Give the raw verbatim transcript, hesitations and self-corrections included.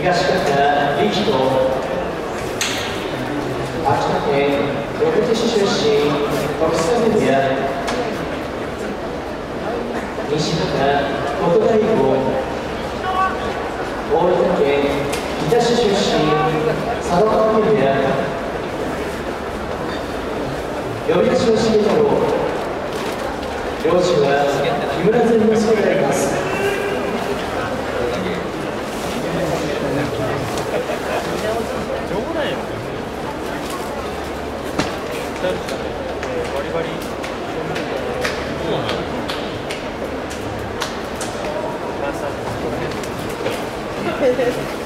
東方力人、秋田県横手市出身、国際メディア、西方国大号、大分県日田市出身、佐渡川メディア、呼び出しを重太郎、両氏は木村善之助であります。 バリバリ。そうなの。